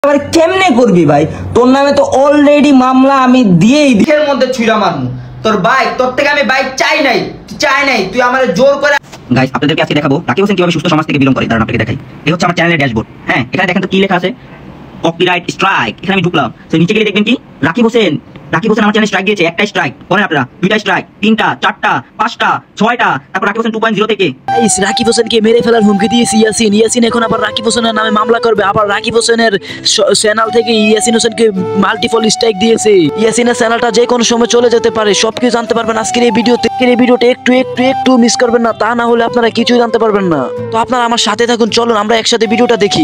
আবার কেমনে করবি ভাই? তোর নামে তো অলরেডি মামলা আমি দিয়েই দিকের মধ্যে ছুঁড়া মারমু। তোর বাইক, তোর থেকে আমি বাইক চাই নাই, তুই আমারে জোর করে। গাইস, আপনাদেরকে আজকে দেখাবো রাকিব হোসেন কিভাবে সুস্থ সমাজ থেকে বিলং করে। দাঁড়ান আপনাকে দেখাই। এই হচ্ছে আমার চ্যানেলের ড্যাশবোর্ড। হ্যাঁ, এখানে দেখেন তো কি লেখা আছে, কপিরাইট স্ট্রাইক। এখানে আমি ঢুকলাম, তো নিচে গেলে দেখবেন কি রাকিব হোসেন আমার চ্যানেলে স্ট্রাইক দিয়েছে। একটা স্ট্রাইক পরে আপনারা, দুইটা স্ট্রাইক, তিনটা, চারটা, পাঁচটা, ছয়টা। তারপর রাকিব হোসেন 2.0 থেকে গাইস, রাকিব হোসেনকে মেরে ফেলার হুমকি দিয়েছে ইয়াসিন এখন আবার রাকিব হোসেনের নামে মামলা করবে। আবার রাকিব হোসেনের চ্যানেল থেকে ইয়াসিন হোসেনকে মাল্টিপল স্ট্রাইক দিয়েছে। ইয়াসিনের চ্যানেলটা যে কোনো সময় চলে যেতে পারে। সবকিছু জানতে পারবেন আজকের এই ভিডিওতে। এই ভিডিওটা একটু মিস করবেন না, তা না হলে আপনারা কিছুই জানতে পারবেন না। তো আপনারা আমার সাথে থাকুন, চলুন আমরা একসাথে ভিডিওটা দেখি।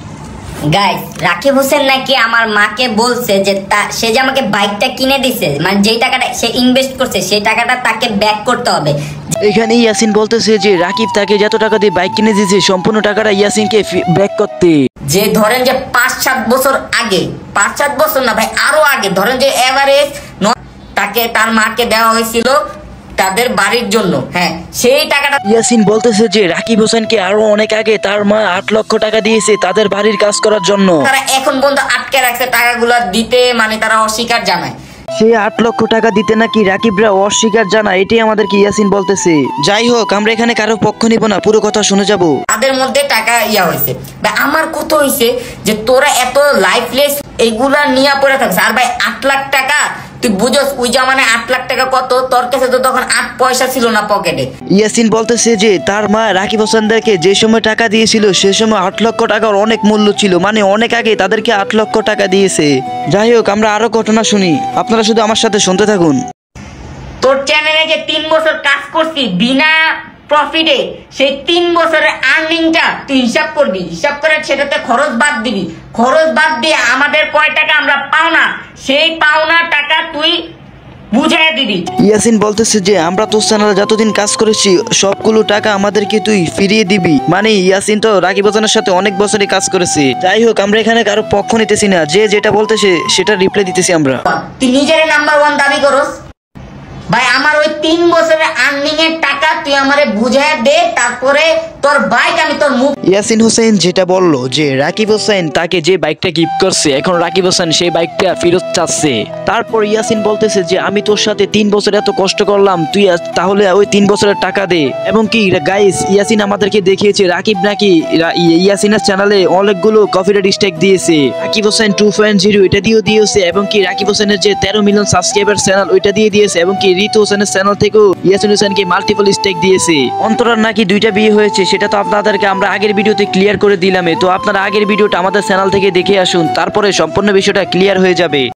গাইস, রাকিব হোসেন নাকি আমার মাকে বলছে যে সে যে আমাকে বাইকটা কিনে দিছে, মানে যেই টাকাটা সে ইনভেস্ট করছে সেই টাকাটা তাকে ব্যাক করতে হবে। এখানে ইয়াসিন বলতেছে যে রাকিব তাকে যত টাকা দিয়ে বাইক কিনে দিয়েছে সম্পূর্ণ টাকাটা ইয়াসিনকে ব্যাক করতে। যে ধরেন যে 5-7 বছর আগে, 5-7 বছর না ভাই, আরো আগে ধরেন যে এভারেজ তাকে তার মাকে দেওয়া হয়েছিল তাদের বাড়ির জন্য। হ্যাঁ, সেই টাকাটা ইয়াসিন বলতেছে যে রাকিব হোসেনকে আরো অনেক আগে তার মা 8 লক্ষ টাকা দিয়েছে তাদের বাড়ির কাজ করার জন্য। তারা এখন পর্যন্ত আটকে রাখছে টাকাগুলো দিতে, মানে তারা অস্বীকার জানায়। সে 8 লক্ষ টাকা দিতে নাকি রাকিবরা অস্বীকার জানায়, এটাই আমাদেরকে ইয়াসিন বলতেছে। যাই হোক, আমরা এখানে কারো পক্ষ নিব না, পুরো কথা শুনে যাব। তাদের মধ্যে টাকা হয়েছে। ভাই আমার কত হয়েছে যে তোরা এত লাইফলেস এইগুলা নিয়ে পড়ে থাকছে। আর ভাই 8 লাখ টাকা তুই বুঝোস ওই জামানে 8 লাখ টাকা কত? তোর কাছে তো তখন 8 পয়সা ছিল না পকেটে। ইয়াসিন বলতেছে যে তার মা রাকিব হোসেনদেরকে যে সময় টাকা দিয়েছিল সে সময় 8 লক্ষ টাকার অনেক মূল্য ছিল, মানে অনেক আগে তাদেরকে 8 লক্ষ টাকা দিয়েছে। যাই হোক, আমরা আরো ঘটনা শুনি, আপনারা শুধু আমার সাথে শুনতে থাকুন। তোর চ্যানেলে যে 3 বছর কাজ করছি বিনা প্রফিটে, সেই 3 বছরের আর্নিংটা তুই হিসাব করবি। হিসাব করে সেটাতে খরচ বাদ দিবি। খরচ বাদ দিয়ে আমাদের কয় টাকা আমরা পাওনা, সেই পাওনা টাকা তুই বুঝাই দিবি। ইয়াসিন বলতেছে যে আমরা তোর চ্যানেলে যতদিন কাজ করেছি সবগুলো টাকা আমাদেরকে তুই ফিরিয়ে দিবি। মানে ইয়াসিন তো রাকিব হোসেনের সাথে অনেক বছরই কাজ করেছে। যাই হোক, আমরা এখানে কারো পক্ষ নিতেছি না, যে যেটা বলতেছে সেটা রিপ্লাই দিতেছি আমরা। তুই নিজের নাম্বার 1 দাবি করস। ভাই আমার ওই 3 বছরের আর্নিং এর টাকা তুই আমারে বুঝায় দে, তারপরে তোর বাইক আমি তোর মুখ। ইয়াসিন হোসেন যেটা বললো যে রাকিব হোসেন তাকে যে বাইকটা গিফট করছে, এখন রাকিব হোসেন সেই বাইকটা ফেরত চাচ্ছে। তারপর ইয়াসিন বলতেছে যে আমি তোর সাথে 3 বছর এত কষ্ট করলাম, তুই তাহলে ওই 3 বছরের টাকা দে। এবং কি গাইস, ইয়াসিন আমাদেরকে দেখিয়েছে রাকিব নাকি ইয়াসিনের চ্যানেলে অনেকগুলো কপিরাইট স্ট্রাইক দিয়েছে। রাকিব হোসেন 2.0 এটা দিয়েছে, এবং কি রাকিব হোসেনের যে 13 মিলিয়ন সাবস্ক্রাইবার চ্যানেল ওইটা দিয়েছে, এবং কি ঋতু হোসেনের চ্যানেল থেকেও ইয়াসিন হোসেনকে মাল্টিপল স্ট্রাইক দিয়েছে। অন্তরার নাকি 2টা বিয়ে হয়েছে, সেটা তো আপনাদেরকে আমরা আগের ভিডিওতে ক্লিয়ার করে দিলাম। তো আপনারা আগের ভিডিওটা আমাদের চ্যানেল থেকে দেখে আসুন, তারপরে সম্পূর্ণ বিষয়টা ক্লিয়ার হয়ে যাবে।